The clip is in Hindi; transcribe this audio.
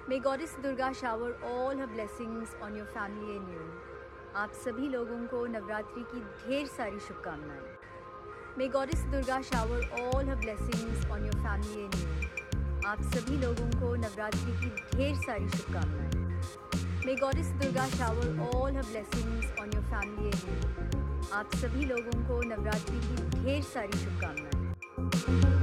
May Goddess Durga shower all her blessings on your family and you. आप सभी लोगों को नवरात्रि की ढेर सारी शुभकामनाएं. May Goddess Durga shower all her blessings on your family and you. आप सभी लोगों को नवरात्रि की ढेर सारी शुभकामनाएं. May Goddess Durga shower all her blessings on your family and you. आप सभी लोगों को नवरात्रि की ढेर सारी शुभकामनाएं.